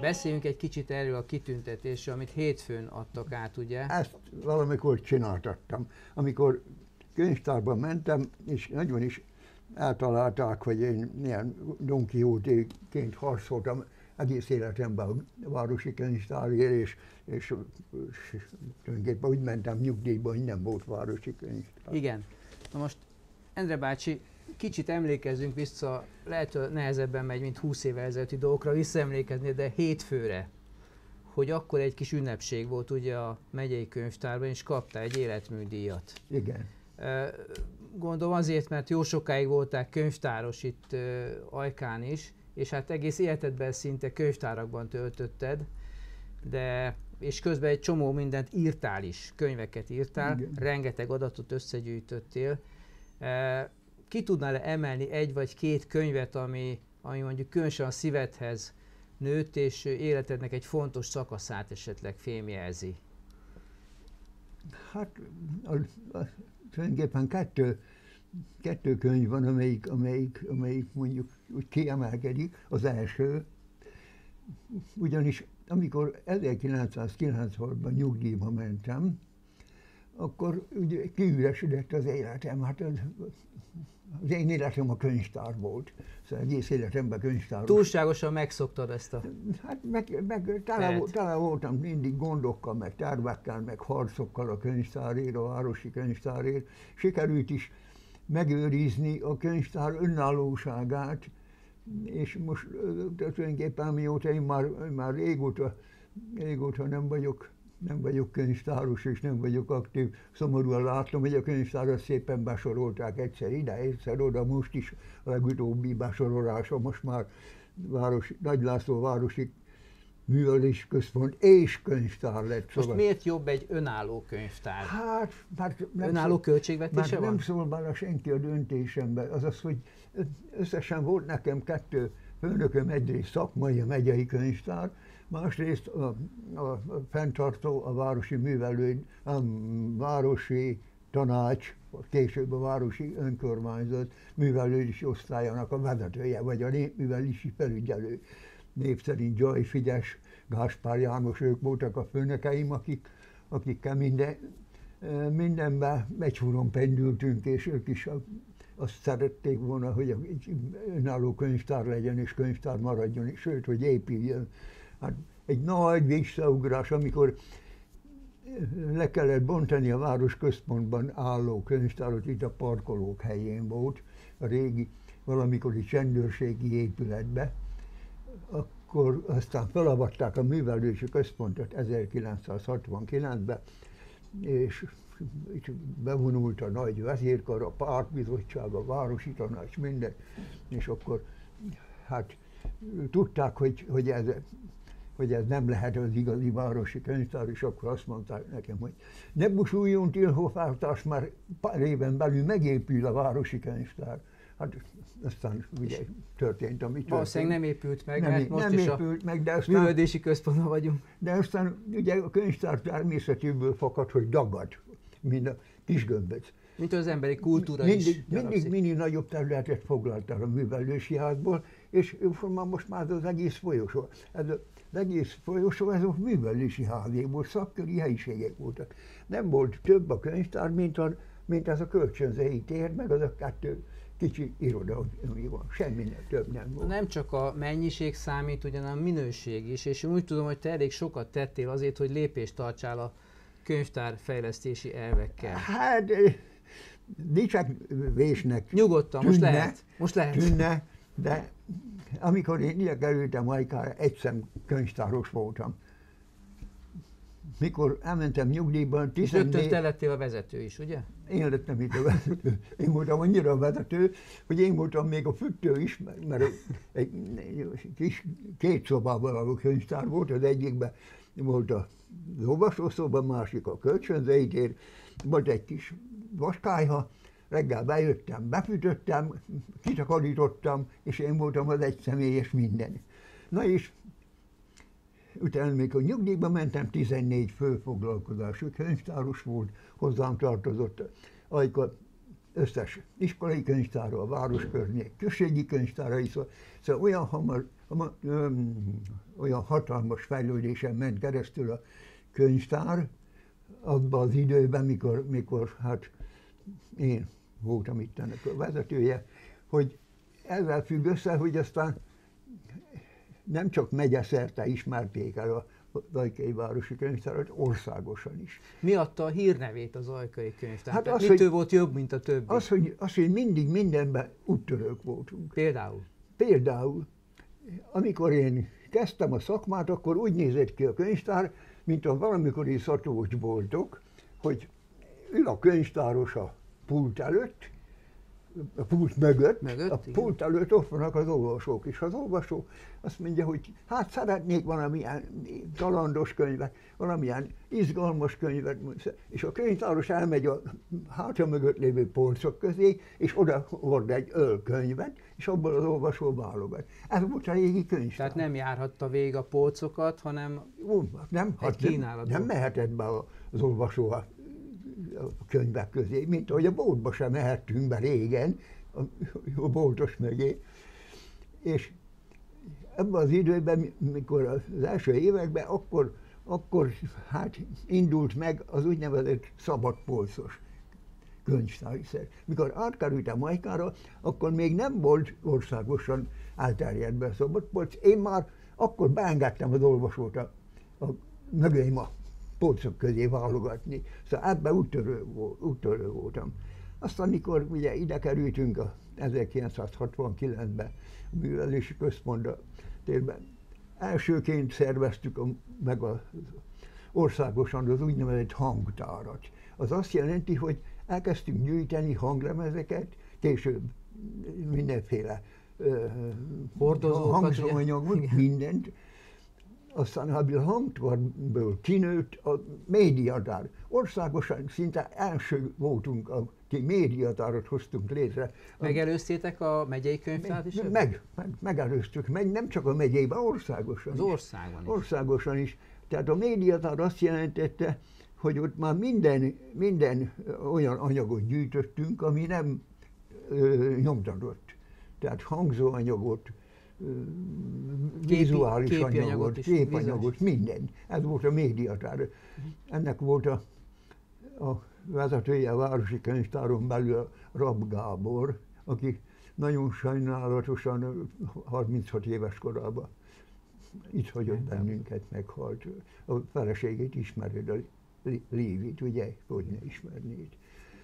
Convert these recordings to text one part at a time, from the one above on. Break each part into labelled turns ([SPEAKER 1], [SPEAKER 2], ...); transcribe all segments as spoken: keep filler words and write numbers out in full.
[SPEAKER 1] Beszéljünk egy kicsit erről a kitüntetésről, amit hétfőn adtak át, ugye?
[SPEAKER 2] Ezt valamikor csináltattam. Amikor könyvtárba mentem, és nagyon is eltalálták, hogy én milyen Don Quixote-ként harcoltam egész életemben a városi könyvtárért, és, és, és tulajdonképpen úgy mentem nyugdíjba, hogy nem volt városi könyvtár.
[SPEAKER 1] Igen. Na most, Endre bácsi, kicsit emlékezzünk vissza, lehet, hogy nehezebben megy, mint húsz évvel ezelőtti dolgokra visszaemlékezni, de hétfőre, hogy akkor egy kis ünnepség volt ugye a megyei könyvtárban, és kaptál egy életműdíjat.
[SPEAKER 2] Igen.
[SPEAKER 1] Gondolom azért, mert jó sokáig voltál könyvtáros itt Ajkán is, és hát egész életedben szinte könyvtárakban töltötted, de és közben egy csomó mindent írtál is, könyveket írtál, igen. Rengeteg adatot összegyűjtöttél. Ki tudnál emelni egy vagy két könyvet, ami, ami mondjuk különösen a szívedhez nőtt, és életednek egy fontos szakaszát esetleg fémjelzi?
[SPEAKER 2] Hát a, a, tulajdonképpen kettő, kettő könyv van, amelyik, amelyik, amelyik mondjuk úgy kiemelkedik. Az első, ugyanis amikor ezerkilencszázkilencvenhatban nyugdíjba mentem, akkor ugye kiüresedett az életem. Hát az, az én életem a könyvtár volt. Szóval egész életemben könyvtáros.
[SPEAKER 1] Túlságosan megszoktad ezt a...
[SPEAKER 2] Hát meg, meg tele, tele voltam mindig gondokkal, meg tervekkel, meg harcokkal a könyvtárért, a városi könyvtárért. Sikerült is megőrizni a könyvtár önállóságát, és most tulajdonképpen mióta én már, már régóta, régóta nem vagyok, nem vagyok könyvtáros, és nem vagyok aktív. Szomorúan látom, hogy a könyvtárat szépen besorolták egyszer ide, egyszer oda, most is a legutóbbi besorolása, most már város, Nagy László Városi Művelési Központ és könyvtár lett.
[SPEAKER 1] Most szóval miért jobb egy önálló könyvtár?
[SPEAKER 2] Hát, mert nem
[SPEAKER 1] önálló
[SPEAKER 2] szól,
[SPEAKER 1] költségvetése van?
[SPEAKER 2] Nem szól bele senki a döntésembe. Azaz, hogy összesen volt nekem kettő főnököm, egyrészt szakmai, a megyei könyvtár, másrészt a, a, a fenntartó, a városi művelő, a városi tanács, később a városi önkormányzat művelődési osztályának a vezetője, vagy a népművelési felügyelő. Név szerint Gyaj Figyes, Gáspár János, ők voltak a főnökeim, akik, akikkel minden, mindenben egyfúron pendültünk, és ők is azt szerették volna, hogy egy önálló könyvtár legyen, és könyvtár maradjon, és sőt, hogy épüljön. Hát egy nagy visszaugrás, amikor le kellett bontani a városközpontban álló könyvtárat, itt a parkolók helyén volt, a régi valamikori csendőrségi épületbe, akkor aztán felavatták a művelési központot ezerkilencszázhatvankilencben, és itt bevonult a nagy vezérkar, a pártbizottság, a városi tanács, minden, és akkor hát tudták, hogy, hogy, ez, hogy ez nem lehet az igazi városi könyvtár, és akkor azt mondták nekem, hogy ne busuljon Tilhoff-elvtárs, már pár éven belül megépül a városi könyvtár. Hát aztán ugye történt, ami történt.
[SPEAKER 1] Valószínűleg nem épült meg,
[SPEAKER 2] nem,
[SPEAKER 1] mert most
[SPEAKER 2] nem
[SPEAKER 1] is
[SPEAKER 2] épült
[SPEAKER 1] a
[SPEAKER 2] meg, de aztán,
[SPEAKER 1] művelődési központban vagyunk.
[SPEAKER 2] De aztán ugye a könyvtár természetéből fakad, hogy dagad, mint a kisgömböc.
[SPEAKER 1] Mint az emberi kultúra
[SPEAKER 2] mindig,
[SPEAKER 1] is.
[SPEAKER 2] Mindig, mindig nagyobb területet foglalt el a művelősi házból, és most már az egész folyosó. Ez az egész folyosó, ez a művelősi házé volt, szakköri helyiségek voltak. Nem volt több a könyvtár, mint, a, mint ez a kölcsönzői tér, meg az a kettő kicsi iroda, ami van. Semminél több nem volt.
[SPEAKER 1] Nem csak a mennyiség számít, ugyan a minőség is, és úgy tudom, hogy te elég sokat tettél azért, hogy lépést tartsál a könyvtár fejlesztési elvekkel.
[SPEAKER 2] Hát, dicsakvésnek
[SPEAKER 1] Nyugodtan, most lehet. Most lehet.
[SPEAKER 2] Tűnne, de amikor én ide kerültem Ajkára, egyszer könyvtáros voltam. Mikor elmentem nyugdíjban,
[SPEAKER 1] tizennégy... Rögtön te lettél a vezető is, ugye?
[SPEAKER 2] Én lettem itt a vezető. Én voltam annyira a vezető, hogy én voltam még a füttő is, mert egy kis két szobában való könyvtár volt, az egyikben volt a olvasószoba, a másik a kölcsönzői tér, volt egy kis vaskályha, reggel bejöttem, befűtöttem, kitakarítottam, és én voltam az egyszemélyes minden. Na és utána, mikor nyugdíjba mentem, tizennégy főfoglalkozású könyvtáros volt, hozzám tartozott Ajka összes iskolai könyvtára, a városkörnyék községi könyvtárai, szóval, szóval olyan, hamar, hamar, öm, olyan hatalmas fejlődésen ment keresztül a könyvtár abban az időben, mikor, mikor hát én voltam itt ennek a vezetője, hogy ezzel függ össze, hogy aztán nem csak megyeszerte ismerték el a Ajkai Városi Könyvtárat, országosan is.
[SPEAKER 1] Mi adta a hírnevét az Ajkai Könyvtár?
[SPEAKER 2] Hát az,
[SPEAKER 1] mitől
[SPEAKER 2] hogy,
[SPEAKER 1] volt jobb, mint a többi?
[SPEAKER 2] Az hogy, az, hogy mindig mindenben úttörők voltunk.
[SPEAKER 1] Például?
[SPEAKER 2] Például, amikor én kezdtem a szakmát, akkor úgy nézett ki a könyvtár, mint a valamikori szatócs boltok, hogy ül a könyvtáros a pult előtt, a pult mögött,
[SPEAKER 1] mögött
[SPEAKER 2] a pult igen. előtt ott vannak az olvasók, és az olvasó azt mondja, hogy hát szeretnék valamilyen kalandos könyvet, valamilyen izgalmas könyvet, és a könyvtáros elmegy a háta mögött lévő polcok közé, és oda hord egy ölkönyvet, és abból az olvasó válogat. Ez volt a régi könyvtár.
[SPEAKER 1] Tehát nem járhatta végig a polcokat, hanem
[SPEAKER 2] Ó, nem,
[SPEAKER 1] egy kínálatban.
[SPEAKER 2] Nem, nem mehetett be az olvasó a a könyvek közé, mint ahogy a boltba sem mehettünk be régen, a, a boltos mögé. És ebben az időben, mikor az első években, akkor, akkor hát indult meg az úgynevezett szabadpolcos könyvtáriszer. Mikor átkerültem Majkára, akkor még nem volt országosan elterjedve a szabadpolc. Én már akkor beengedtem az olvasót a, a mögéim a polcok közé válogatni. Szóval ebben úttörő, úttörő voltam. Aztán, amikor ugye ide kerültünk a ezerkilencszázhatvankilencben a művelési központba térben, elsőként szerveztük a, meg az országosan az úgynevezett hangtárat. Az azt jelenti, hogy elkezdtünk gyűjteni hanglemezeket, később mindenféle hangzóanyagot, mindent. Aztán a hangtárból kinőtt a médiatár. Országosan szinte első voltunk, aki médiatárat hoztunk létre.
[SPEAKER 1] Megelőztétek a megyei könyvtárat is?
[SPEAKER 2] Meg, meg, megelőztük, meg nem csak a megyében, országosan
[SPEAKER 1] Az
[SPEAKER 2] is.
[SPEAKER 1] országban is.
[SPEAKER 2] Országosan is. Tehát a médiatár azt jelentette, hogy ott már minden, minden olyan anyagot gyűjtöttünk, ami nem ö, nyomtatott. Tehát hangzóanyagot, vizuális
[SPEAKER 1] Képi,
[SPEAKER 2] anyagot,
[SPEAKER 1] anyagot is,
[SPEAKER 2] képanyagot, minden. Ez volt a médiatár. Ennek volt a, a vezetője a Városi Könyvtáron belül a Rabb Gábor, aki nagyon sajnálatosan harminchat éves korában itt hagyott bennünket, meghalt. A feleségét ismered, a Lévit, ugye, hogy ne ismernéd.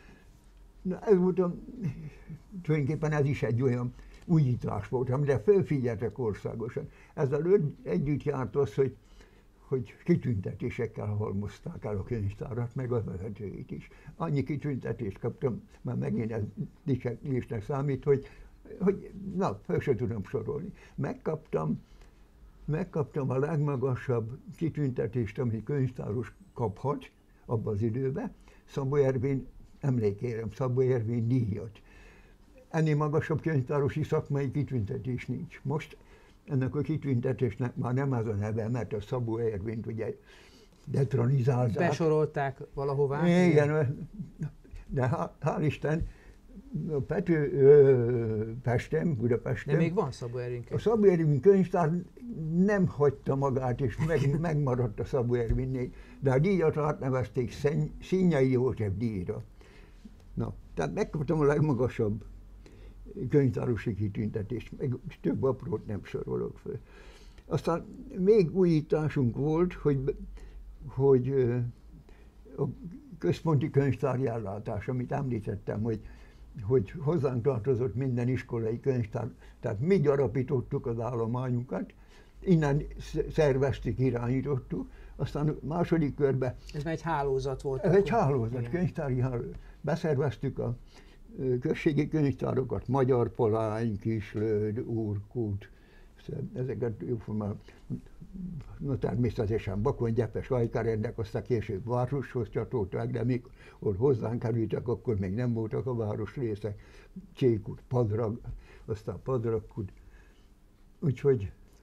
[SPEAKER 2] Na ez volt a, tulajdonképpen ez is egy olyan újítás volt, amire fölfigyeltek országosan. Ezzel együtt járt az, hogy, hogy kitüntetésekkel halmozták el a könyvtárat, meg a vezetőit is. Annyi kitüntetést kaptam, már megint ez dicseklésnek számít, hogy, hogy na, föl sem tudom sorolni. Megkaptam, megkaptam a legmagasabb kitüntetést, ami könyvtáros kaphat abban az időben, Szabó Ervin emlékérem, Szabó Ervin díjat. Ennél magasabb könyvtárosi szakmai kitüntetés nincs. Most ennek a kitüntetésnek már nem az a neve, mert a Szabó Ervint ugye detronizálták.
[SPEAKER 1] Besorolták valahová?
[SPEAKER 2] Igen, de hál' Isten, Pető, Pestem, Budapesten.
[SPEAKER 1] De még van Szabó Ervin könyvtár.
[SPEAKER 2] A Szabó Ervin könyvtár nem hagyta magát, és meg, megmaradt a Szabó Ervinnél, de a díjat átnevezték Szinyai József díjra. Na, tehát megkaptam a legmagasabb könyvtárosi kitüntetést, meg több aprót nem sorolok föl. Aztán még újításunk volt, hogy, hogy a központi könyvtári ellátás, amit említettem, hogy, hogy hozzánk tartozott minden iskolai könyvtár, tehát mi gyarapítottuk az állományunkat, innen szerveztük, irányítottuk, aztán a második körben...
[SPEAKER 1] Ez már egy hálózat volt.
[SPEAKER 2] Ez egy hálózat, igen. Könyvtári hálózat. Beszerveztük a községi könyvtárokat, Magyar Polány, Kislőd, Úrkút, ezeket jóformán, no természetesen Bakony, Gyepes, Ajkárendek, aztán később városhoz csatolták, de mikor hozzánk kerültek, akkor még nem voltak a városrészek, Csékút, Padrag, aztán Padragkút, úgyhogy...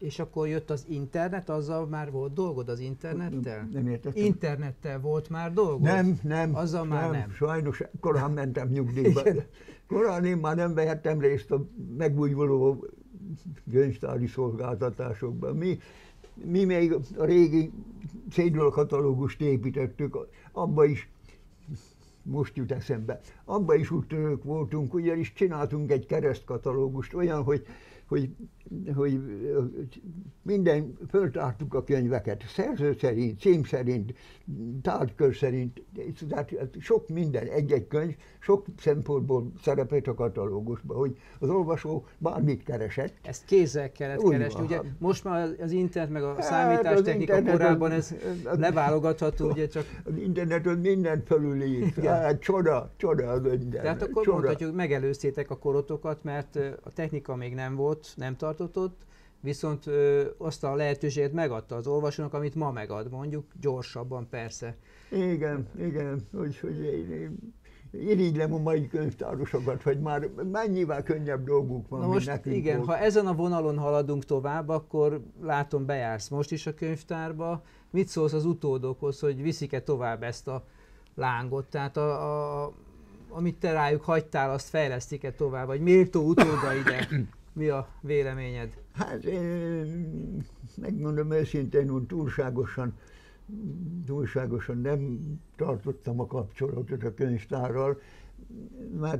[SPEAKER 1] És akkor jött az internet, azzal már volt dolgod az internettel?
[SPEAKER 2] Nem értettem.
[SPEAKER 1] Internettel volt már dolgod?
[SPEAKER 2] Nem, nem.
[SPEAKER 1] Azzal már nem.
[SPEAKER 2] Sajnos korán mentem nyugdíjba. Korán én már nem vehettem részt a megújuló könyvtári szolgáltatásokban. Mi, mi még a régi cédulakatalógust építettük, abba is, most jut eszembe, abba is úttörők voltunk, ugyanis csináltunk egy keresztkatalógust, olyan, hogy Hogy, hogy minden, föltártuk a könyveket, szerző szerint, cím szerint, tárgykör szerint, tehát sok minden, egy-egy könyv, sok szempontból szerepelt a katalógusban, hogy az olvasó bármit keresett.
[SPEAKER 1] Ezt kézzel kellett
[SPEAKER 2] Úgy
[SPEAKER 1] keresni,
[SPEAKER 2] van.
[SPEAKER 1] ugye most már az internet meg a
[SPEAKER 2] Hát,
[SPEAKER 1] számítástechnika
[SPEAKER 2] az
[SPEAKER 1] korábban
[SPEAKER 2] az,
[SPEAKER 1] ez leválogatható, ugye csak...
[SPEAKER 2] Az interneton mindent fölülírt, hát csoda, csoda az internet.
[SPEAKER 1] Tehát akkor
[SPEAKER 2] csoda.
[SPEAKER 1] mondhatjuk, megelőztétek a korotokat, mert a technika még nem volt, nem tartott ott, viszont ö, azt a lehetőséget megadta az olvasónak, amit ma megad, mondjuk gyorsabban persze.
[SPEAKER 2] Igen, igen, úgyhogy én, én irigylem a mai könyvtárosokat, hogy már mennyivel könnyebb dolguk van,
[SPEAKER 1] Na
[SPEAKER 2] mint
[SPEAKER 1] most
[SPEAKER 2] nekünk
[SPEAKER 1] igen,
[SPEAKER 2] volt.
[SPEAKER 1] ha ezen a vonalon haladunk tovább, akkor látom, bejársz most is a könyvtárba. Mit szólsz az utódokhoz, hogy viszik-e tovább ezt a lángot? Tehát a, a, amit te rájuk hagytál, azt fejlesztik-e tovább, vagy méltó utóda ide? Mi a véleményed?
[SPEAKER 2] Hát én megmondom őszintén, hogy túlságosan, túlságosan nem tartottam a kapcsolatot a könyvtárral, mert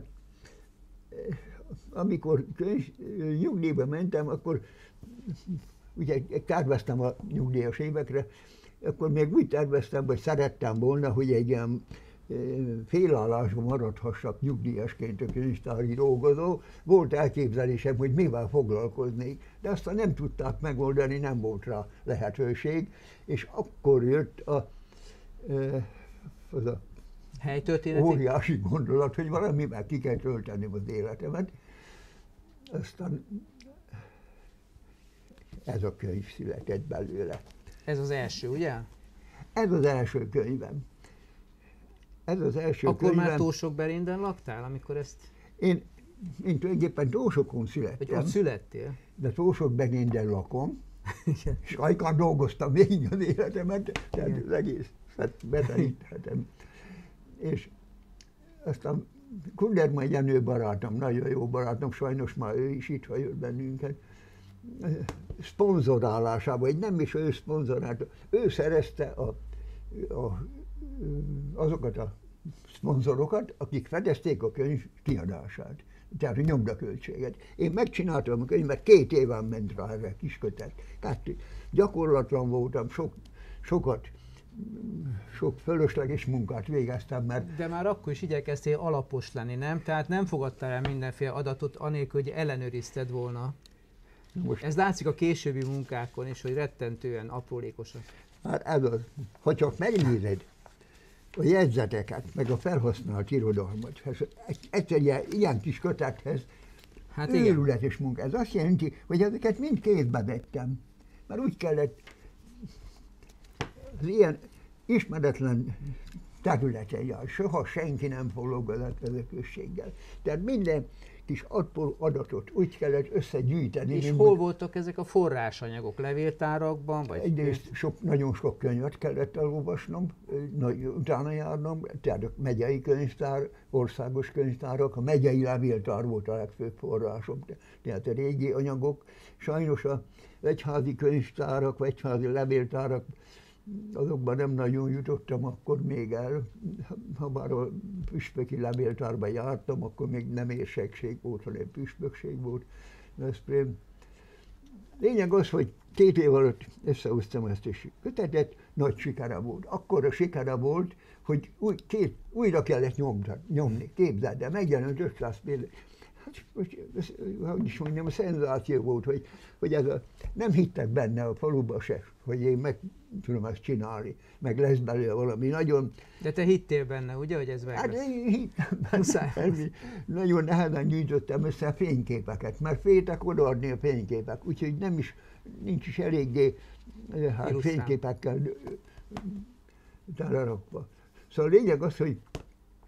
[SPEAKER 2] amikor könyv, nyugdíjba mentem, akkor ugye terveztem a nyugdíjas évekre, akkor még úgy terveztem, hogy szerettem volna, hogy egy ilyen félállásban maradhassak nyugdíjasként a könyvtári dolgozó. Volt elképzelésem, hogy mivel foglalkoznék, de aztán nem tudták megoldani, nem volt rá lehetőség, és akkor jött a, az a
[SPEAKER 1] helytörténeti
[SPEAKER 2] óriási gondolat, hogy valamivel ki kell tölteni az életemet. Aztán ez a könyv született belőle.
[SPEAKER 1] Ez az első, ugye?
[SPEAKER 2] Ez az első könyvem. Ez az első
[SPEAKER 1] Akkor
[SPEAKER 2] könyvem.
[SPEAKER 1] már Tósok-Berinden laktál, amikor ezt...
[SPEAKER 2] Én, én tulajdonképpen Tósokon
[SPEAKER 1] Vagy
[SPEAKER 2] születtem,
[SPEAKER 1] ott születtél?
[SPEAKER 2] de Tósok-Berinden lakom, és Ajkán dolgoztam végig az életemet, tehát az egész beteríthetem. És aztán Kundermai Jenő barátom, nagyon jó barátom, sajnos már ő is itt hagyott bennünket, szponzorálásában, vagy nem is ő szponzorálta, ő szerezte a, a, azokat a szponzorokat, akik fedezték a könyv kiadását, tehát a nyomdaköltséget. Én megcsináltam a könyvet, két éven ment rá erre kis kötet. Kettő. Gyakorlatlan voltam, sok, sokat, sok fölösleges munkát végeztem, mert...
[SPEAKER 1] De már akkor is igyekeztél alapos lenni, nem? Tehát nem fogadtál el mindenféle adatot, anélkül, hogy ellenőrizted volna.
[SPEAKER 2] Most,
[SPEAKER 1] Ez látszik a későbbi munkákon is, hogy rettentően aprólékosak.
[SPEAKER 2] hát ez az, ha csak megnézed a jegyzeteket, meg a felhasznált irodalmat, egyszer ilyen, ilyen kis kötethez,
[SPEAKER 1] Hát
[SPEAKER 2] hát
[SPEAKER 1] igen.
[SPEAKER 2] őrületes munka. Ez azt jelenti, hogy ezeket mind kézbe vettem. Mert úgy kellett az ilyen ismeretlen területen, soha senki nem foglalkozott ezzel a községgel. Tehát minden kis adatot úgy kellett összegyűjteni.
[SPEAKER 1] És
[SPEAKER 2] mint
[SPEAKER 1] hol voltak ezek a forrásanyagok? Levéltárakban? Vagy
[SPEAKER 2] egyrészt sok, nagyon sok könyvet kellett elolvasnom, nagy- utána járnom, tehát a megyei könyvtár, országos könyvtárak, a megyei levéltár volt a legfőbb forrásom, tehát a régi anyagok. Sajnos a egyházi könyvtárak, vagy egyházi levéltárak, azokban nem nagyon jutottam akkor még el. Ha bár a püspöki levéltárban jártam, akkor még nem érsekség volt, hanem püspökség volt Veszprém. Lényeg az, hogy két év alatt összehoztam ezt a kötetet, nagy sikere volt. Akkor a sikere volt, hogy új, két, újra kellett nyomni, nyomni. Képzeld el, megjelent ötszáz példány. Hát, hogy, hogy is mondjam, a szenzáció volt, hogy, hogy ez a, nem hittek benne a faluba se, hogy én meg tudom ezt csinálni, meg lesz belőle valami nagyon...
[SPEAKER 1] De te hittél benne, ugye, hogy ez meg
[SPEAKER 2] Hát
[SPEAKER 1] lesz?
[SPEAKER 2] én hittem
[SPEAKER 1] Muszáj.
[SPEAKER 2] benne, nagyon nehezen gyűjtöttem össze a fényképeket, mert féltek odaadni a fényképek, úgyhogy nem is, nincs is eléggé hát,
[SPEAKER 1] Illusztrál.
[SPEAKER 2] fényképekkel telerakva. Szóval a lényeg az, hogy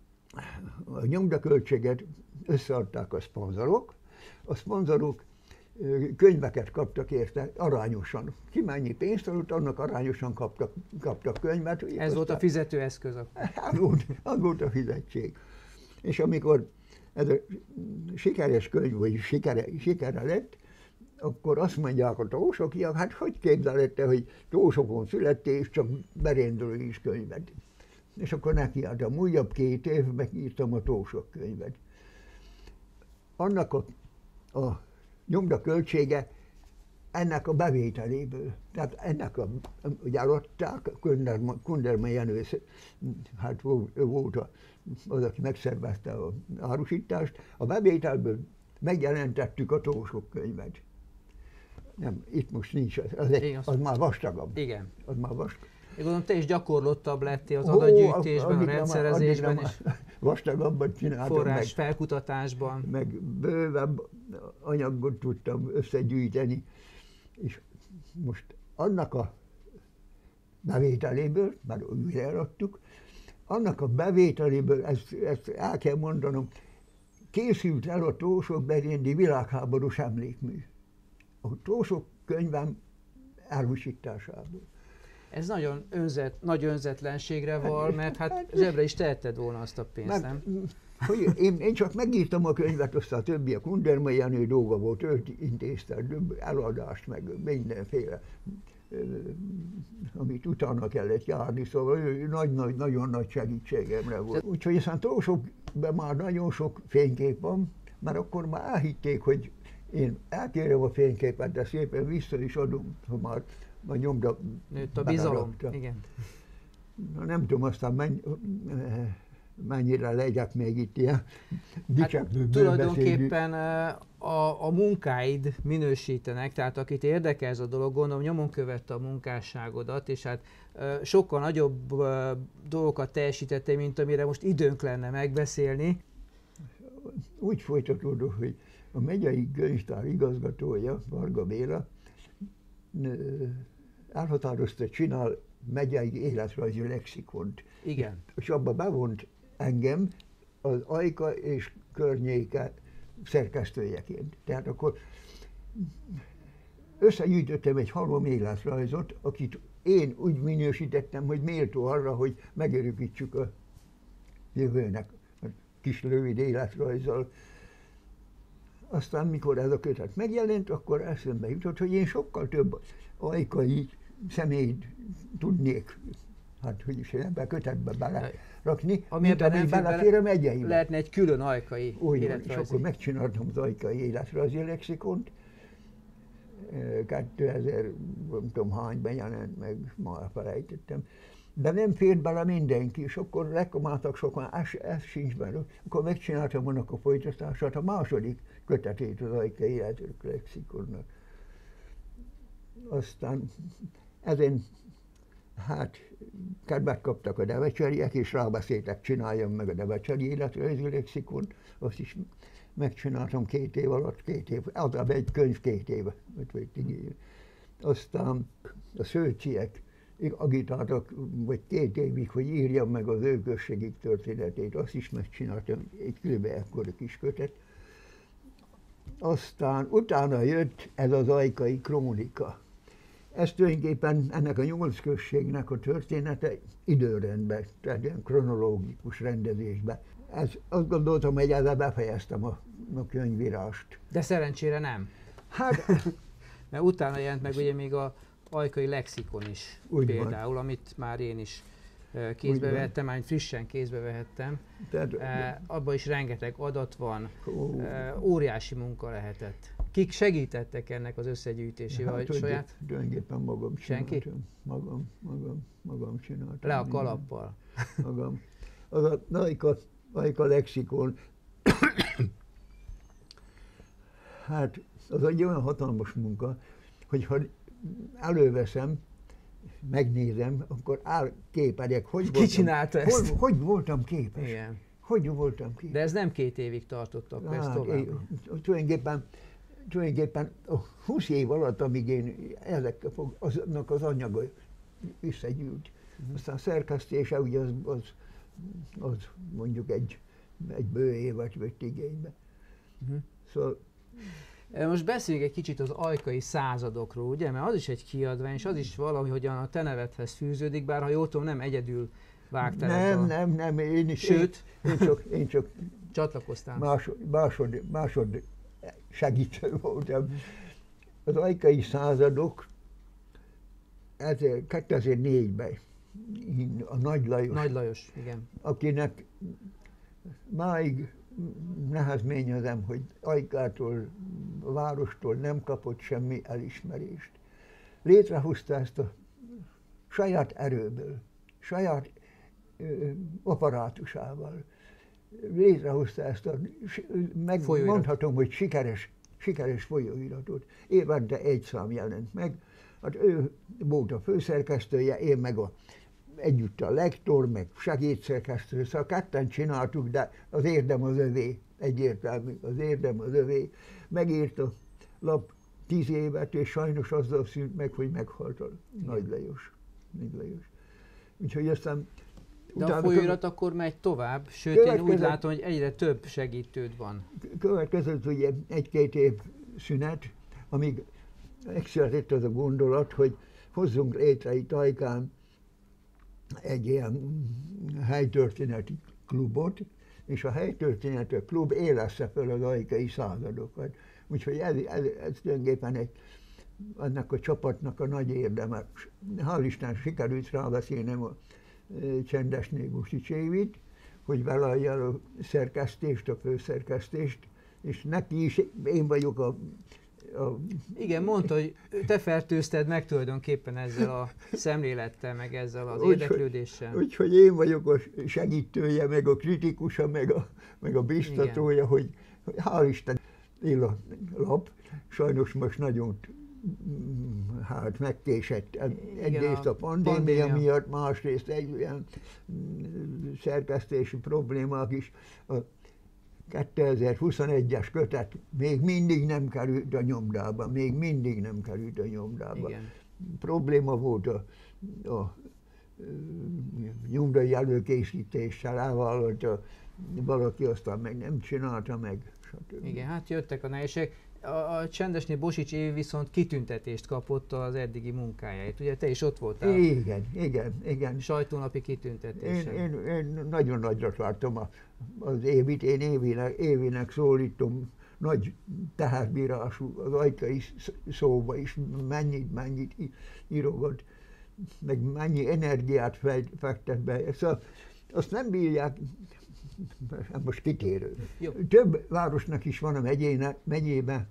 [SPEAKER 2] a nyomdaköltséget összeadták a szponzorok, a szponzorok könyveket kaptak érte arányosan. Ki mennyi pénzt adott, annak arányosan kaptak, kaptak könyvet.
[SPEAKER 1] Ez
[SPEAKER 2] aztán,
[SPEAKER 1] volt a fizetőeszköz.
[SPEAKER 2] Az volt, az volt a fizetség. És amikor ez a sikeres könyv, vagy sikere, sikere lett, akkor azt mondják a tósokiak, hát hogy képzelette, hogy Tósokon születtél, és csak berendülő is könyvet. És akkor nekiálltam, újabb két évben írtam a Tósok könyvet. Annak a, a nyomda költsége ennek a bevételéből. Tehát ennek a, ugye adták, Kunderman Jenő, hát volt az, aki megszervezte az árusítást, a bevételből megjelentettük a Tósok könyvet. Nem, itt most nincs, az, egy, az már vastagabb.
[SPEAKER 1] Igen.
[SPEAKER 2] Az már vastagabb.
[SPEAKER 1] Én gondolom, te is gyakorlottabb lettél az adatgyűjtésben, a rendszerezésben
[SPEAKER 2] is. Vastágabban csináltam.
[SPEAKER 1] Forrás
[SPEAKER 2] meg,
[SPEAKER 1] felkutatásban.
[SPEAKER 2] Meg bővebb anyagot tudtam összegyűjteni. És most annak a bevételéből, mert újra eladtuk, annak a bevételéből, ezt, ezt el kell mondanom, készült el a Tósok beréndi világháborús emlékmű. A Tósok könyvem elhúsításából.
[SPEAKER 1] Ez nagyon önzet, nagy önzetlenségre val, mert hát zsebre is tehetted volna azt a pénzt, meg, nem?
[SPEAKER 2] Hogy én, én csak megírtam a könyvet, aztán a többi, a Kunderman Jenő dolga volt, őt intézte, eladást, meg mindenféle, amit utána kellett járni, szóval ő nagy-nagy, nagyon nagy segítségemre volt. Úgyhogy aztán Tósokban már nagyon sok fénykép van, mert akkor már elhitték, hogy én elkérem a fényképet, de szépen vissza is adom, ha már a nyomda
[SPEAKER 1] nőtt a bizalom. Igen.
[SPEAKER 2] Na, nem tudom aztán menny, mennyire legyek még itt ilyen dicsekvő
[SPEAKER 1] hát, tulajdonképpen a, a munkáid minősítenek, tehát akit érdekel ez a dolog, gondolom nyomon követte a munkásságodat, és hát sokkal nagyobb dolgokat teljesítettél, mint amire most időnk lenne megbeszélni.
[SPEAKER 2] Úgy folytatódott, hogy a megyei könyvtár igazgatója, Varga Béla, elhatározta, hogy csinál megyei életrajzi lexikont.
[SPEAKER 1] Igen.
[SPEAKER 2] És abba bevont engem az Ajka és környéke szerkesztőjeként. Tehát akkor összegyűjtöttem egy halom életrajzot, akit én úgy minősítettem, hogy méltó arra, hogy megörökítsük a jövőnek a kis rövid életrajzzal. Aztán, mikor ez a kötet megjelent, akkor eszembe jutott, hogy én sokkal több ajkai személyt tudnék, hát hogy is ebbe a kötetbe belerakni,
[SPEAKER 1] ami
[SPEAKER 2] mint ami belefér a megyeibe.
[SPEAKER 1] Lehetne egy külön ajkai
[SPEAKER 2] úgy
[SPEAKER 1] életrajzi.
[SPEAKER 2] És akkor megcsináltam az ajkai életrajzi lexikont. kétezer, nem tudom hányban jelent meg, már elfelejtettem. De nem fért bele mindenki, és akkor reklamáltak sokan, ez, ez sincs benne. Akkor megcsináltam annak a folytatását, a második kötetét az ajkai életrajzi lexikonnak. Aztán ezen, hát kedvet kaptak a devecseriek, és rábeszéltek, csináljam meg a devecseri életrajzi lexikont. Azt is megcsináltam két év alatt, két év, általában egy könyv két éve. Aztán a szőcsiek agitáltak, vagy két évig, hogy írjam meg az ő községük történetét. Azt is megcsináltam, egy kb. Ekkora kis kötet. Aztán utána jött ez az ajkai krónika. Ez tulajdonképpen ennek a nyolc községnek a története időrendben, tehát ilyen kronológikus rendezésben. Ez, azt gondoltam, hogy ezzel befejeztem a, a könyvírást.
[SPEAKER 1] De szerencsére nem.
[SPEAKER 2] Hát,
[SPEAKER 1] mert utána jelent meg ugye még a ajkai lexikon is
[SPEAKER 2] úgy
[SPEAKER 1] például,
[SPEAKER 2] van.
[SPEAKER 1] Amit már én is kézbe vehettem, már frissen kézbe vehettem. Tehát, e, abban is rengeteg adat van, ó, e, óriási munka lehetett. Kik segítettek ennek az összegyűjtésével,
[SPEAKER 2] hát,
[SPEAKER 1] vagy saját?
[SPEAKER 2] Tulajdonképpen magam csináltam.
[SPEAKER 1] Senki?
[SPEAKER 2] Magam, magam, magam csináltam.
[SPEAKER 1] Le a kalappal.
[SPEAKER 2] Magam. Az a Ajka, Ajka lexikon, hát az egy olyan hatalmas munka, hogy ha előveszem, megnézem, akkor állképedek, hogy
[SPEAKER 1] Ki
[SPEAKER 2] voltam,
[SPEAKER 1] csinálta ezt?
[SPEAKER 2] Hogy, hogy voltam képes.
[SPEAKER 1] Igen.
[SPEAKER 2] Hogy voltam képes.
[SPEAKER 1] De ez nem két évig tartott, akkor ez tovább.
[SPEAKER 2] Én, tulajdonképpen, tulajdonképpen húsz év alatt, amíg én ezekkel fog, aznak az anyaga összegyűlt. Uh-huh. Aztán a szerkesztése, ugye az, az, az mondjuk egy, egy bő évet vett igénybe. Uh-huh. Szóval
[SPEAKER 1] Most beszéljünk egy kicsit az ajkai századokról, ugye? Mert az is egy kiadvány, és az is valahogyan a te nevedhez fűződik, bár ha jól tudom, nem egyedül vágtál.
[SPEAKER 2] Nem,
[SPEAKER 1] a...
[SPEAKER 2] nem, nem, én is.
[SPEAKER 1] Sőt,
[SPEAKER 2] én, én csak, én csak
[SPEAKER 1] csatlakoztál.
[SPEAKER 2] Másod, másod, másod segítő voltam. Az ajkai századok kétezer-négyben a Nagy Lajos,
[SPEAKER 1] Nagy Lajos, igen.
[SPEAKER 2] akinek máig nehezményezem, hogy Ajkától, a várostól nem kapott semmi elismerést. Létrehozta ezt a saját erőből, saját ö, apparátusával. Létrehozta ezt a, megmondhatom, hogy sikeres, sikeres folyóiratot. Évente egy szám jelent meg. Hát ő volt a főszerkesztője, én meg a, együtt a lektor, meg segédszerkesztő, szóval ketten csináltuk, de az érdem az övé, egyértelmű, az érdem az övé. Megírt a lap tíz évet, és sajnos azzal szűnt meg, hogy meghalt a Nagy Lajos. Nagy Lajos. Úgyhogy aztán
[SPEAKER 1] de a folyóirat követ... akkor megy tovább, sőt én úgy látom, hogy egyre több segítőd van.
[SPEAKER 2] Következett ugye egy-két év szünet, amíg megszületett az a gondolat, hogy hozzunk létre itt Ajkán egy ilyen helytörténeti klubot, és a helytörténeti klub élessze föl az ajkai századokat. Úgyhogy ez, ez, ez tulajdonképpen egy, annak a csapatnak a nagy érdeme. Hál' Isten sikerült rábeszélnem a Csendesné Busics Évit, hogy vállalja a szerkesztést, a főszerkesztést, és neki is én vagyok a A...
[SPEAKER 1] Igen, mondta, hogy te fertőzted meg tulajdonképpen ezzel a szemlélettel, meg ezzel az
[SPEAKER 2] úgy,
[SPEAKER 1] érdeklődéssel.
[SPEAKER 2] Úgyhogy én vagyok a segítője, meg a kritikusa, meg a, meg a biztatója, igen. hogy, hogy hál' Isten él a lap. Sajnos most nagyon hát megkésett. Egyrészt a, a pandémia, pandémia miatt, másrészt egy ilyen szerkesztési problémák is. A kétezer-huszonegyes kötet még mindig nem került a nyomdába, még mindig nem került a nyomdába. Igen. Probléma volt a, a, a nyomdai előkészítéssel, elvállalta valaki, aztán meg nem csinálta meg. Stb.
[SPEAKER 1] Igen, hát jöttek a nehézségek. A, a Csendesné Bosics Évi viszont kitüntetést kapott az eddigi munkájáért. Ugye te is ott voltál?
[SPEAKER 2] Igen, igen, igen.
[SPEAKER 1] Sajtónapi kitüntetésen.
[SPEAKER 2] Én, én, én nagyon nagyra tartom a, az Évit, én Évinek, Évinek szólítom, nagy teherbírású, az ajkai szóba is mennyit, mennyit írogat, meg mennyi energiát fektet be. Szóval azt nem bírják, most kitérő. Jó. Több városnak is van a megyének, megyében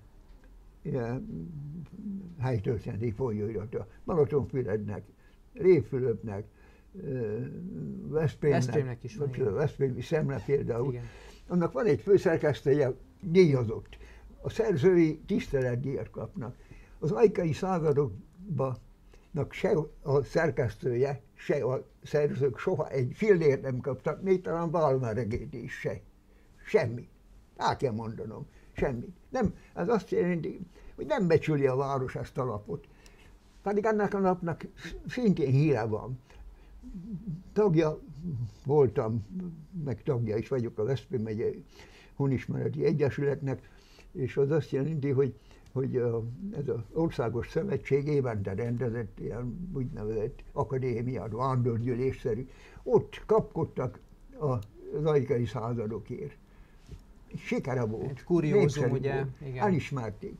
[SPEAKER 2] helytörténeti folyóirata. Balatonfürednek, Révfülöpnek, Veszprémnek,
[SPEAKER 1] Veszprémnek is van.
[SPEAKER 2] Veszprémi Szemle például. Igen. Annak van egy főszerkesztője, díjazott. A szerzői tiszteletdíjat kapnak. Az ajkai századokban se a szerkesztője, se a szerzők soha egy fillért nem kaptak, még talán Valmeregét is se. Semmi. El kell mondanom. Semmit. Nem, ez azt jelenti, hogy nem becsüli a város ezt a lapot. Pedig ennek a lapnak szintén híre van. Tagja voltam, meg tagja is vagyok a Veszprém megyei Honismereti Egyesületnek, és az azt jelenti, hogy hogy ez az Országos Szövetség évente rendezett ilyen úgynevezett akadémiát, vándorgyűlésszerű. Ott kapkodtak az ajkai századokért. Sikere volt.
[SPEAKER 1] Egy kuriózum, ugye? Volt.
[SPEAKER 2] Igen. Elismerték.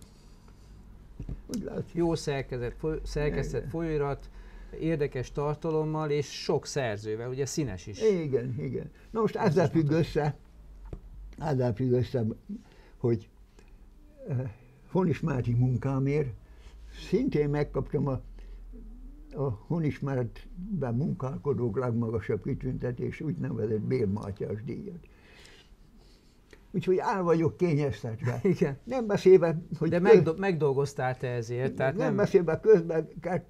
[SPEAKER 1] Jó szerkezet, foly, szerkesztett folyóirat, érdekes tartalommal és sok szerzővel, ugye színes is.
[SPEAKER 2] Igen, igen. Na most ezzel függ össze, ezzel függ össze, hogy honismereti munkámért szintén megkaptam a, a honismeretben munkálkodók legmagasabb kitüntetés, úgynevezett Bél Mátyás díjat. Úgyhogy el vagyok kényeztetve.
[SPEAKER 1] Igen.
[SPEAKER 2] Nem beszélve, hogy...
[SPEAKER 1] De köz... megdo- megdolgoztál te ezért, tehát
[SPEAKER 2] nem...
[SPEAKER 1] nem...
[SPEAKER 2] beszélve közben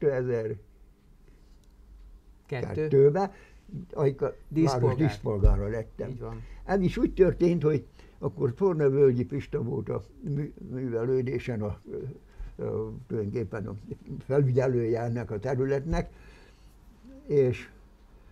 [SPEAKER 2] kétezer-kettőben Ajka város díszpolgára lettem.
[SPEAKER 1] Így van.
[SPEAKER 2] Ez is úgy történt, hogy akkor Fornavölgyi Pista volt a művelődésen, a, a, tulajdonképpen a felügyelője ennek a területnek, és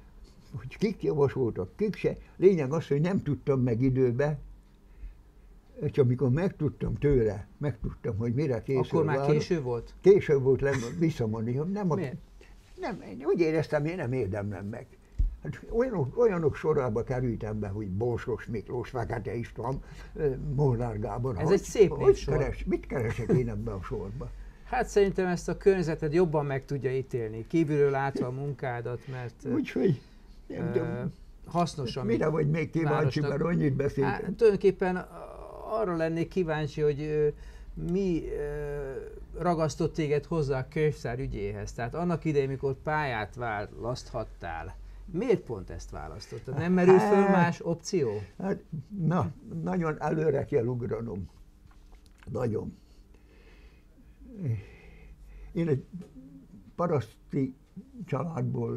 [SPEAKER 2] hogy kik javasoltak, kik se. Lényeg az, hogy nem tudtam meg időbe És amikor megtudtam tőle, megtudtam, hogy mire készül.
[SPEAKER 1] Akkor már
[SPEAKER 2] várok,
[SPEAKER 1] késő volt?
[SPEAKER 2] Később volt visszamondani, hogy nem, a,
[SPEAKER 1] Miért?
[SPEAKER 2] nem, úgy éreztem, én nem érdemlem meg. Hát olyanok, olyanok sorába kerültem be, hogy Borsos Miklós, Fekete István, Molnár Gábor.
[SPEAKER 1] Ez
[SPEAKER 2] hogy,
[SPEAKER 1] egy szép névsor.
[SPEAKER 2] Keres, mit keresek én ebbe a sorba?
[SPEAKER 1] Hát szerintem ezt a környezeted jobban meg tudja ítélni, kívülről látva a munkádat, mert
[SPEAKER 2] úgyhogy nem
[SPEAKER 1] uh,
[SPEAKER 2] tudom,
[SPEAKER 1] hasznos, amit
[SPEAKER 2] mire vagy még kíváncsi,
[SPEAKER 1] városnak.
[SPEAKER 2] mert annyit beszéltem.
[SPEAKER 1] Hát, tulajdonképpen arra lennék kíváncsi, hogy uh, mi uh, ragasztott téged hozzá a könyvtár ügyéhez. Tehát annak idején, mikor pályát választhattál, miért pont ezt választottad? Nem merül föl más opció?
[SPEAKER 2] Hát, na, nagyon előre kell ugranom. Nagyon. Én egy paraszti családból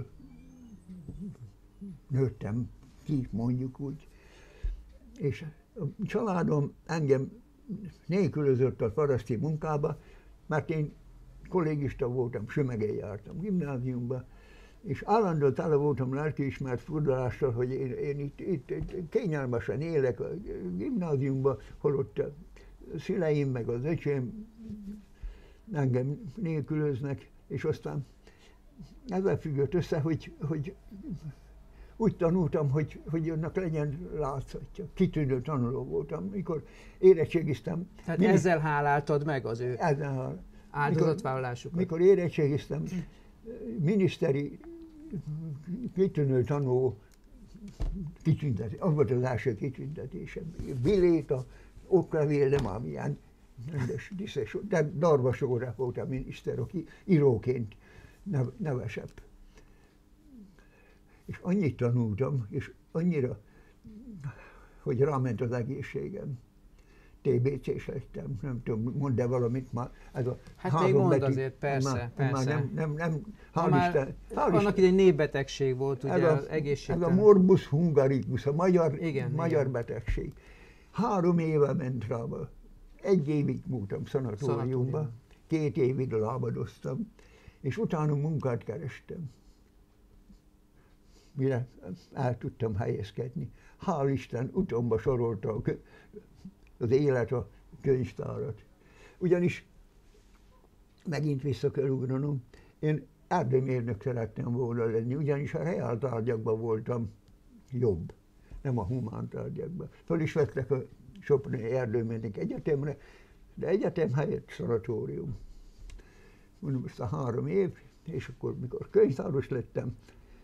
[SPEAKER 2] nőttem ki, mondjuk úgy. És a családom engem nélkülözött a paraszti munkába, mert én kollégista voltam, Sümegen jártam gimnáziumba, és állandóan tele voltam lelkiismert furdalással, hogy én, én itt, itt, itt kényelmesen élek a gimnáziumban, holott a szüleim meg az öcsém engem nélkülöznek, és aztán ezzel függött össze, hogy, hogy úgy tanultam, hogy, hogy önnek legyen látszatja. Kitűnő tanuló voltam, mikor érettségiztem.
[SPEAKER 1] Tehát
[SPEAKER 2] mindig,
[SPEAKER 1] ezzel háláltad meg az ő
[SPEAKER 2] ezzel,
[SPEAKER 1] áldozatvállalásukat?
[SPEAKER 2] Mikor, mikor érettségiztem, miniszteri kitűnő tanuló kitüntetés, az volt az első kitüntetésem. Biléta, oklevél, nem ám ilyen rendes, diszes, de Darvasóra voltam miniszter, aki íróként nevesebb. És annyit tanultam, és annyira, hogy ráment az egészségem. té bé cés lettem, nem tudom, mondd-e valamit már. Ez a
[SPEAKER 1] hát még mondd azért, persze,
[SPEAKER 2] már,
[SPEAKER 1] persze.
[SPEAKER 2] Már nem, nem, nem,
[SPEAKER 1] hál' már Isten. Annak idején népbetegség volt, ugye,
[SPEAKER 2] ez a,
[SPEAKER 1] az egészségtelen.
[SPEAKER 2] Ez a morbus hungaricus, a magyar,
[SPEAKER 1] igen,
[SPEAKER 2] magyar
[SPEAKER 1] igen.
[SPEAKER 2] betegség. Három éve ment rá, egy évig múltam szanatóriumba, két évig lábadoztam, és utána munkát kerestem. Mire el tudtam helyezkedni. Hál' Isten, utomba sorolta az élet a könyvtárat. Ugyanis, megint vissza kell ugranom, én erdőmérnök szerettem volna lenni, ugyanis a reáltárgyakban voltam jobb, nem a humántárgyakban. Föl is vettek a Soproni Erdőmérnök Egyetemre, de egyetem helyett szanatórium. Mondom, azt a három év, és akkor, mikor könyvtáros lettem,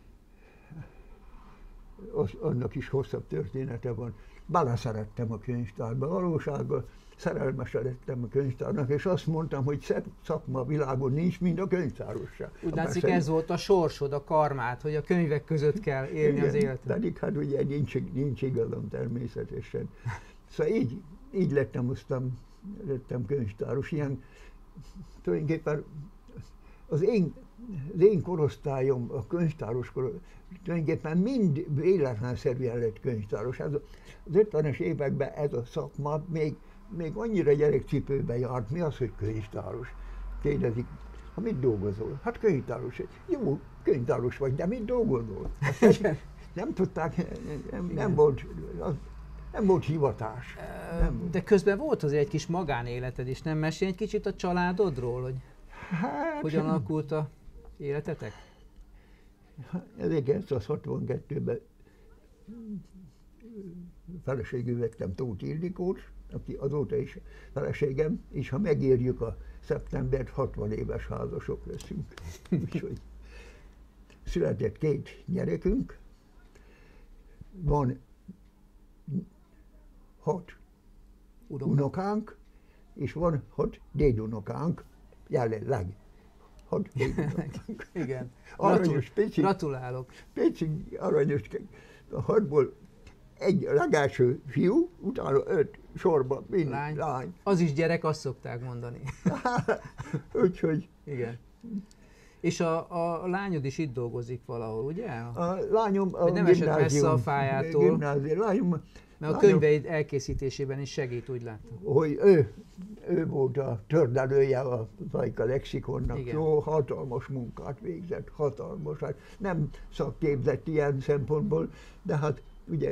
[SPEAKER 2] az, annak is hosszabb története van. Beleszerettem a könyvtárba, valósággal szerelmesen lettem a könyvtárnak, és azt mondtam, hogy szebb szakma a világon nincs, mint a könyvtárosság.
[SPEAKER 1] Úgy látszik, ez volt a sorsod, a karmád, hogy a könyvek között kell élni
[SPEAKER 2] igen,
[SPEAKER 1] az életet.
[SPEAKER 2] Pedig hát ugye nincs, nincs igazam természetesen. Szóval így, így lettem, aztán lettem könyvtáros. Ilyen tulajdonképpen az én, az én korosztályom, a könyvtáros korosztályom, tulajdonképpen mind véletlenszerűen lett könyvtáros. Ez az ötvenes években ez a szakma még, még annyira gyerekcipőbe járt. Mi az, hogy könyvtáros? Kérdezik, ha mit dolgozol? Hát könyvtáros. Jó, könyvtáros vagy, de mit dolgozol? Nem tudták, nem, nem volt... Az, nem volt hivatás. Nem volt.
[SPEAKER 1] De közben volt azért egy kis magánéleted is, nem? Mesélj egy kicsit a családodról, hogy hát, hogyan alakult a életetek?
[SPEAKER 2] ezerkilencszázhatvankettőben feleségül vettem Tóth Ildikót, aki azóta is feleségem, és ha megérjük a szeptembert, hatvan éves házasok leszünk. Úgyhogy született két gyerekünk, van hat unokánk, és van hat dédunokánk, jelenleg hat dédunokánk.
[SPEAKER 1] Igen.
[SPEAKER 2] Aranyos, pici.
[SPEAKER 1] Gratulálok.
[SPEAKER 2] Pici, aranyos. A hatból egy legelső fiú, utána öt sorban, mind lány. lány.
[SPEAKER 1] Az is gyerek, azt szokták mondani.
[SPEAKER 2] Úgyhogy.
[SPEAKER 1] Igen. És a, a lányod is itt dolgozik valahol, ugye?
[SPEAKER 2] A lányom a
[SPEAKER 1] nem esett messze a fájától.
[SPEAKER 2] Gimnázium. Lányom,
[SPEAKER 1] mert a könyveid elkészítésében is segít, úgy láttam.
[SPEAKER 2] Hogy ő, ő volt a tördelője a Zajka lexikonnak.
[SPEAKER 1] Igen.
[SPEAKER 2] Jó, hatalmas munkát végzett, hatalmas. Hát nem szakképzett ilyen szempontból, de hát ugye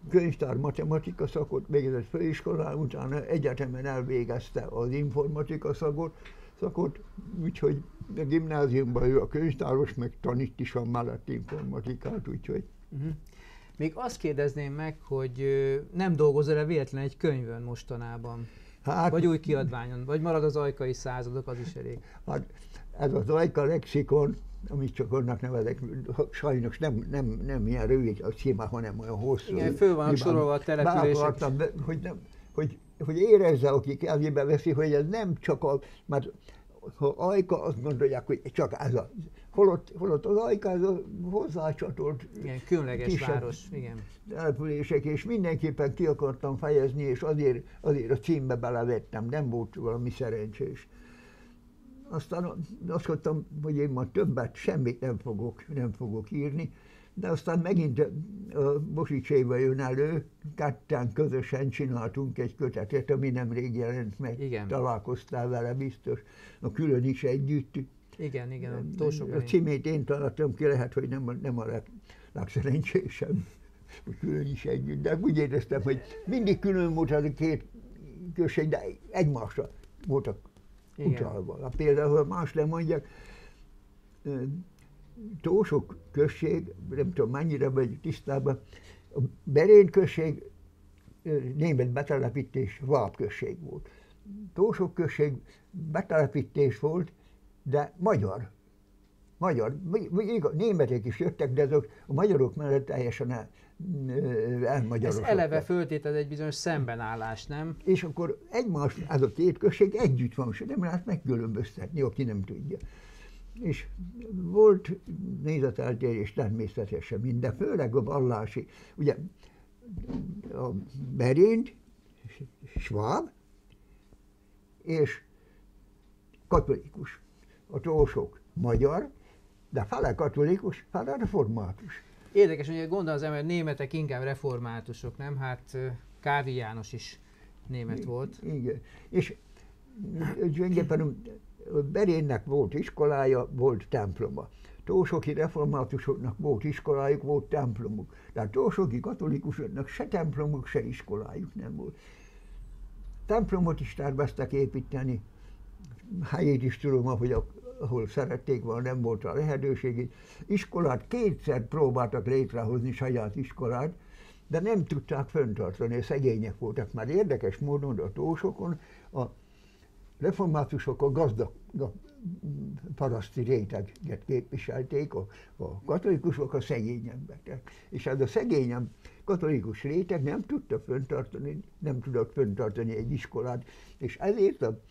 [SPEAKER 2] könyvtár matematika szakot végezett főiskolán, utána egyetemen elvégezte az informatika szakot, szakot úgyhogy a gimnáziumban ő a könyvtáros, meg tanít is a mellett informatikát, úgyhogy...
[SPEAKER 1] Uh-huh. Még azt kérdezném meg, hogy nem dolgozol-e véletlen egy könyvön mostanában? Hát, vagy új kiadványon, vagy marad az ajkai századok, az is elég?
[SPEAKER 2] Hát ez az ajka lexikon, amit csak annak nevezek, sajnos nem, nem, nem ilyen rövid a címe, hanem olyan hosszú.
[SPEAKER 1] Igen, föl vannak sorolva a települések.
[SPEAKER 2] Akartam, hogy, nem, hogy, hogy érezze, aki kezébe veszi, hogy ez nem csak a, mert ha ajka, azt gondolják, hogy csak ez a, holott, holott az ajka, ez a hozzácsatolt
[SPEAKER 1] igen, különleges város, igen.
[SPEAKER 2] Települések, és mindenképpen ki akartam fejezni, és azért, azért a címbe belevettem, nem volt valami szerencsés. Aztán azt mondtam, hogy én ma többet, semmit nem fogok, nem fogok írni, de aztán megint a Bosicséva jön elő, ketten közösen csináltunk egy kötetet, ami nemrég jelent meg.
[SPEAKER 1] Igen.
[SPEAKER 2] Találkoztál vele biztos, a Külön is együtt.
[SPEAKER 1] Igen, igen,
[SPEAKER 2] a, a címét én találtam ki, lehet, hogy nem, nem a leg, legszerencsésebb, hogy Külön is együtt, de úgy éreztem, hogy mindig külön volt az a két község, de egymásra voltak utalva. Hát például, ha más nem mondjak, Tósok község, nem tudom mennyire vagy tisztában, a Berén község német betelepítés, Váb község volt. Tósok község betelepítés volt, de magyar. Magyar. Németek is jöttek, de azok a magyarok mellett teljesen el, elmagyarosodtak.
[SPEAKER 1] Ez eleve föltétel egy bizonyos szembenállás, nem?
[SPEAKER 2] És akkor egymás, ez a két község együtt van, se nem lehet megkülönböztetni, aki nem tudja. És volt nézeteltérés természetesen minden, főleg a vallási. Ugye a Berént, sváb, és katolikus. A Tósok magyar, de fele katolikus, fele református.
[SPEAKER 1] Érdekes, hogy gondol az ember, hogy németek inkább reformátusok, nem? Hát Kávi János is német volt.
[SPEAKER 2] Igen. És tulajdonképpen Berénnek volt iskolája, volt temploma. Tósoki reformátusoknak volt iskolájuk, volt templomuk. De a tósoki katolikusoknak se templomuk, se iskolájuk nem volt. Templomot is terveztek építeni, helyét is tudom, ahogy a, ahol szerették volna, nem volt a lehetőség. Iskolát kétszer próbáltak létrehozni, saját iskolát, de nem tudták fenntartani, szegények voltak. Már érdekes módon a Tósokon a reformátusok a gazdag a paraszti réteget képviselték, a, a katolikusok a szegényebbek. És ez a szegényebb katolikus réteg nem tudta fenntartani, nem tudott fenntartani egy iskolát, és ezért a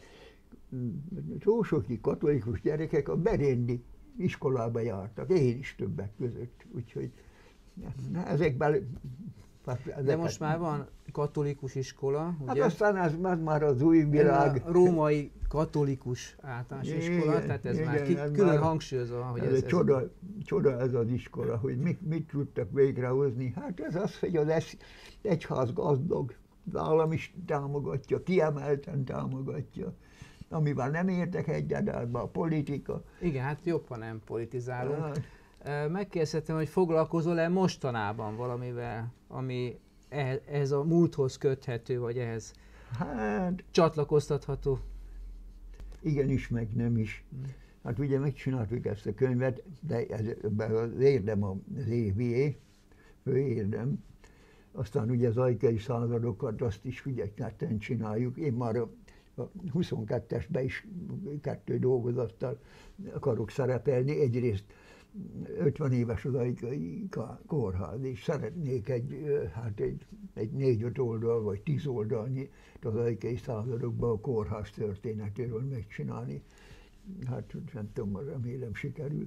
[SPEAKER 2] tósoki katolikus gyerekek a beréndi iskolába jártak, én is többek között, úgyhogy ezekben...
[SPEAKER 1] De most már van katolikus iskola, ugye?
[SPEAKER 2] Hát aztán ez már az új világ.
[SPEAKER 1] A római katolikus általános iskola, igen, tehát ez igen, már ki, ez külön már hangsúlyozva, hogy ez...
[SPEAKER 2] Ez, ez csoda, csoda ez az iskola, hogy mit, mit tudtak végrehozni. Hát ez az, hogy az egyház gazdag, az állam is támogatja, kiemelten támogatja, amivel nem értek egyet, de a politika.
[SPEAKER 1] Igen, hát jobb, ha nem politizálunk. Hát. Megkérdezhetem, hogy foglalkozol-e mostanában valamivel, ami ehhez a múlthoz köthető, vagy ehhez hát, csatlakoztatható?
[SPEAKER 2] Igenis, meg nem is. Hát ugye megcsináltuk ezt a könyvet, de ez az érdem az évié, fő érdem. Aztán ugye az ajkai századokat, azt is ugye ketten csináljuk. Én már a huszonkettesben is kettő dolgozattal akarok szerepelni. Egyrészt ötven éves az ajkai kórház, és szeretnék egy, hát egy, egy négy-öt oldal, vagy tíz oldalnyi az ajkai századokban a kórház történetéről megcsinálni. Hát nem tudom, remélem sikerül.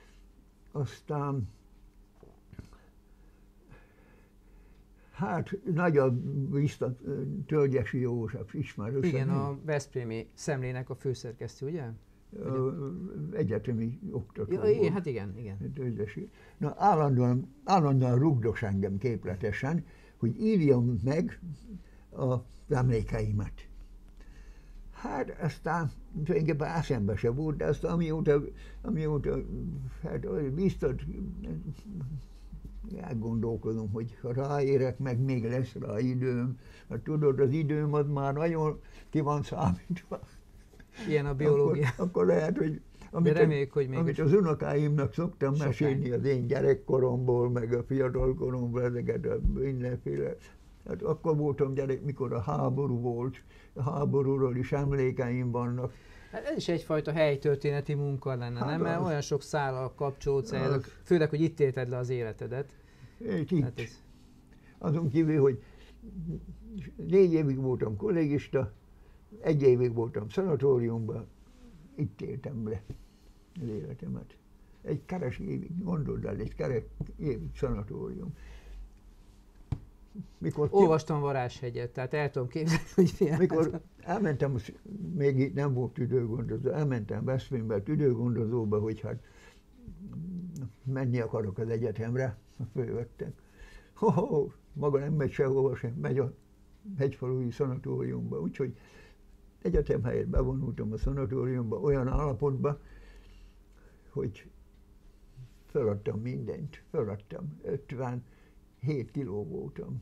[SPEAKER 2] Aztán hát nagy a biztos, Tölgyesi József ismerős.
[SPEAKER 1] Igen, a veszprémi Szemlének a főszerkesztő, ugye?
[SPEAKER 2] Egyetemi oktató
[SPEAKER 1] ja,
[SPEAKER 2] volt.
[SPEAKER 1] Hát igen, igen.
[SPEAKER 2] Na, állandóan, állandóan rugdos engem képletesen, hogy írjam meg az emlékeimet. Hát aztán tulajdonképpen eszembe se volt, de aztán amióta, amióta hát, biztos elgondolkodom, hogy ha ráérek, meg még lesz rá időm. Hát tudod, az időm az már nagyon ki van számítva.
[SPEAKER 1] Ilyen a biológia.
[SPEAKER 2] Akkor, akkor lehet, hogy amit,
[SPEAKER 1] de reméljük, hogy még
[SPEAKER 2] amit az unokáimnak szoktam
[SPEAKER 1] sokáig
[SPEAKER 2] mesélni az én gyerekkoromból, meg a fiatalkoromból, ezeket a mindenféle. Hát akkor voltam gyerek, mikor a háború volt, a háborúról is emlékeim vannak.
[SPEAKER 1] Hát ez is egyfajta helytörténeti munka lenne, hát nem? Mert olyan sok szállal kapcsolódsz el, főleg, hogy itt élted le az életedet.
[SPEAKER 2] Itt. Hát ez... Azon kívül, hogy négy évig voltam kollégista, egy évig voltam szanatóriumban, itt éltem le az életemet. Egy keres évig, gondold el, egy keres évig szanatórium.
[SPEAKER 1] Mikor olvastam Varázshegyet, tehát el tudom képzelni, hogy milyen.
[SPEAKER 2] Mikor elmentem, még itt nem volt tüdőgondozó, elmentem Veszprémbe tüdőgondozóba, hogy hát menni akarok az egyetemre, fölvettek. Ho, ho, maga nem megy sehova sem, megy a hegyfalui szanatóriumba, úgyhogy egyetem helyett bevonultam a szanatóriumba olyan állapotba, hogy feladtam mindent, feladtam, ötvenhét kiló voltam.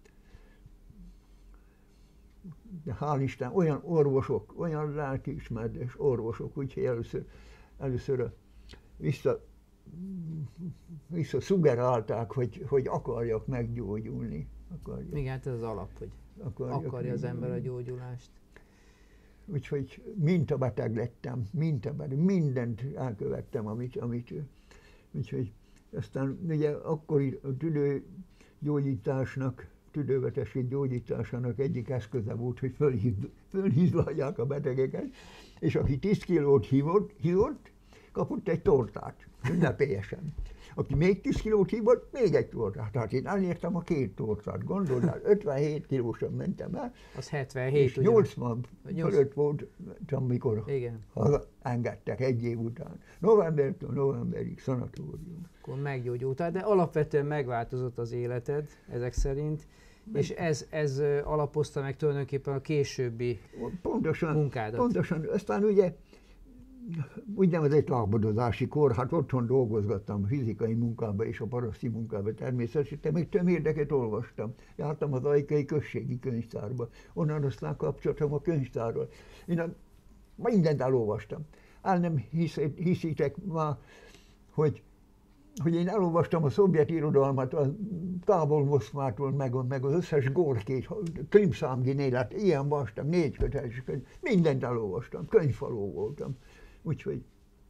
[SPEAKER 2] De hál' Isten, olyan orvosok, olyan lelkiismeretes orvosok, úgyhogy először, először vissza, vissza szugerálták, hogy, hogy akarjak meggyógyulni. Akarjak.
[SPEAKER 1] Igen, hát ez az alap, hogy akarja meggyógyulni. Az ember a gyógyulást.
[SPEAKER 2] Úgyhogy mintabeteg lettem, mintabeteg, mindent elkövettem, amit, amit úgyhogy aztán ugye akkori tüdőgyógyításnak, tüdőbetegség gyógyításának egyik eszköze volt, hogy fölhízlalják a betegeket, és aki tíz kilót hívott, hívott, kapott egy tortát, ünnepélyesen. Aki még tíz kilót hívott, még egy tortát. Tehát én elértem a két tortát, gondold el, ötvenhét kilósan mentem el.
[SPEAKER 1] Az hetvenhét,
[SPEAKER 2] és nyolcvan fölött voltam, mikor engedtek egy év után. Novembertől novemberig szanatórium.
[SPEAKER 1] Akkor meggyógyultál, de alapvetően megváltozott az életed ezek szerint, meg... és ez, ez alapozta meg tulajdonképpen a későbbi
[SPEAKER 2] pontosan,
[SPEAKER 1] munkádat.
[SPEAKER 2] Pontosan, aztán ugye úgynevezett lábadozási kor, hát otthon dolgozgattam a fizikai munkába és a paraszti munkába természetesen, még tömérdeket olvastam. Jártam az Ajkai Községi Könyvtárba, onnan aztán kapcsolatom a könyvtárral. Én a, mindent elolvastam. El nem hisz, hiszitek már, hogy, hogy én elolvastam a szovjet irodalmat, a Távol Moszkvától, meg, meg az összes Gorkét, Klimszám élet, ilyen vastag, négy köteles könyv, mindent elolvastam, könyvfaló voltam. Úgyhogy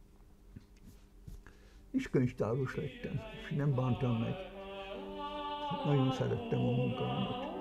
[SPEAKER 2] is könyvtáros lettem, és nem bántam meg. Nagyon szerettem a munkámat.